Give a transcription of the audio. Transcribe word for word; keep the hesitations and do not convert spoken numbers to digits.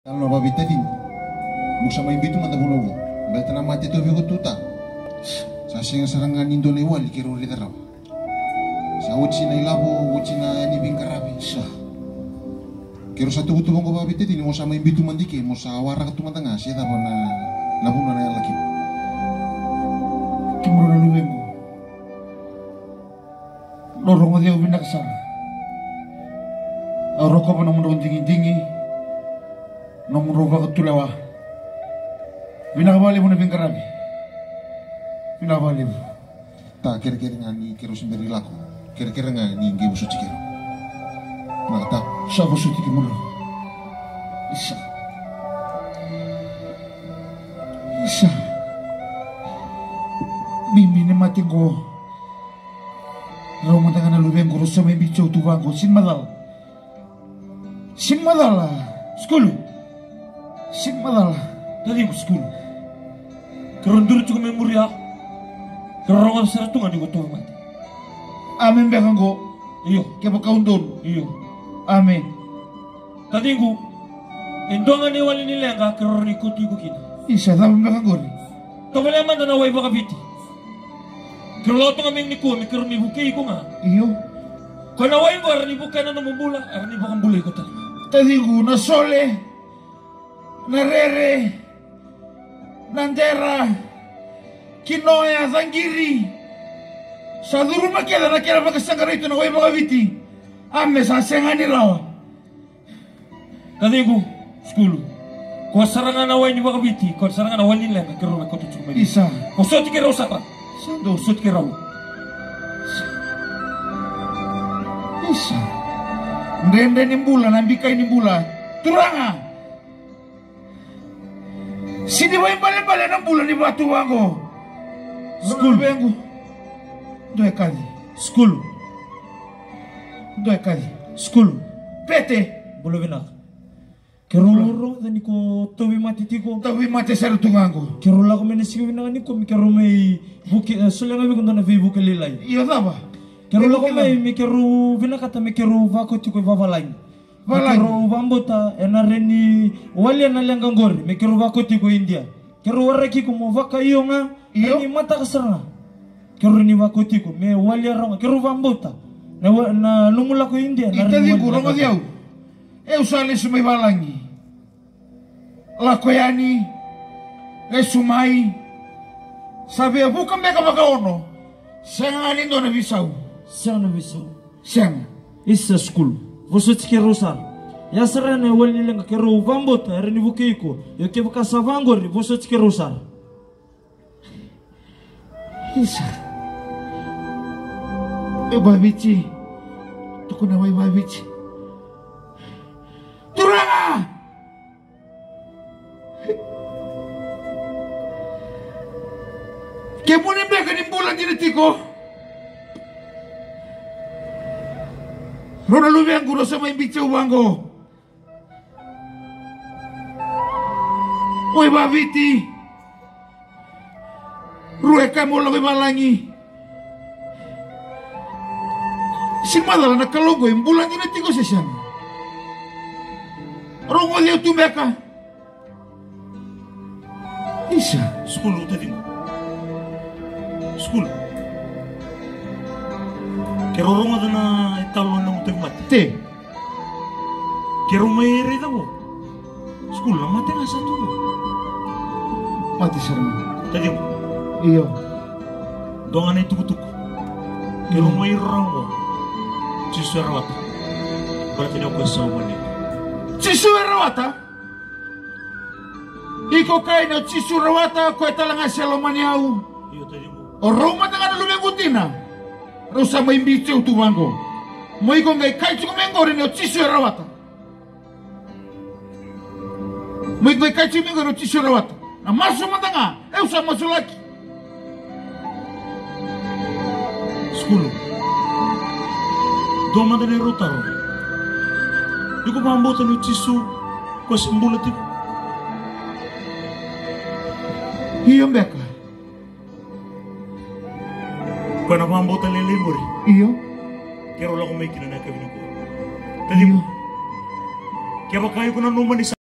Kalau babi tadi, musa main bitu mata bulu, betul nama mati tu biku tuta. Sasing serangan Indo lewat kiro lidah. Sa uci na ilabu, uci na ni bingkarabi. Sa kiro satu butu bangko babi tadi, musa main bitu mandike, musa warak tu mata ngas, ya tapi na nabu na na lagi. Kimura na luwemo. Lorong mo diyo binaksan. Aroko pa naman dingi-dingi. Nomor roba ketulawa. Binakabali mo na bingkarabi. Binakabali mo. Tak kira-kira ngani kiro sendiri laku. Kira-kira ngani ngi musuh cikiro. Nakata. Sa musuh cikiro mo. Isa. Isa. Mimi ni mati ko. Raw matanga na lubeng ko sa may bicho tuwang ko. Sin madal. Sin madal. Skulu. Sin madal. Tadi aku school. Kerundur cukup memori ya. Kerongan saya tu ngadi gotoh mati. Amin bekang ko. Iyo. Kaya kaundon. Iyo. Amin. Tadi aku. Indongan ni wali nila nga keron ikut ikut kita. Isa tabi bekang ko rin. Tawala man na naway baka biti. Kerlo tu ngaming ni ko, mi keron ni buki ko nga. Iyo. Kau naway ko arani buka na namubula, arani bukan bulay ko talaga. Tadi ko na sole. Narere, Nandera, Kinoya, Zangiri. Sa duro makila na kila makasangkara ito na way mga biti. Ame sa sengani rawa. Tadi ko, school. Kau sarangan away ni baka biti, kau sarangan away nila nga keron ako tu cuma. Isa. Kau sot kira usapa. Sando sot kira. Isa. Ndende ni mbula, nambikay ni mbula. Turanga. Sini ba yung bale-bale ng bulan ni batu ako? School. Bengo. Doy kali. School. Doy kali. School. Pete. Bolo benak. Kerolo dan niko tobi mati tiko. Tawi mati sa rutungango. Kerola ko menesi ko na niko mi kero may buki sole ngabi kundo na Facebook lilay. Iyo taba. Kerola ko may mi kero binakata mi kero vako tiko vavalain. Kero vambota enareni wali analanga ngori me kero vakoti ko India kero waraki ko mo vaka iyo nga ni mata kasanga kero ni vakoti ko me wali aranga kero vambota na na lumula ko India na itadi ko rongo diaw eu sale sumay balangi la koyani le sumai sabe bukan meka makaono senga nindo na bisau sana bisau senga isa school Você te quer usar? Ya serene wali lenga kero vambota reni bukeiko. Yo ke baka savangori você te quer usar? Isa. E babici. Tuko na way babici. Turanga! Ke mo ni beka ni bulan dinitiko? Rona lubiang guro sa may bitsa uwango. Oy babiti. Ruwe ka mo lang malangi. Simadala na kalunggo yung bulan din natin ko sa siyan. Rongo liyo tumeka. Isa. School tadi mo. School. Kero rongo na italo na muteng mati. Te. Kero may rida mo. School na mati nga sa to. Mati sarang. Tadi mo. Iyo. Dongan ay tukutuk. Kero may rongo. Cisuerawat. Berarti na ko sa mani. Cisuerawata? Iko kay na cisuerawata ko talaga sa lomaniaw. Iyo tadi mo. O Roma nga lumengutina. Rosa may bicho tuwango. Mo iko ngay kay chuko mengori no cisuerawata. Mo iko kay chuko mengori cisuerawata. Na maso matanga, eu sa masulaki. School. Doma dali rotaro. Iko pambota no cisu ko simbulati. Iyo beka. Kana pambota lele mori. Iyo. Kero la ko may kinana kabino ko. Tadi mo. Kaya ba kayo ko na numan isa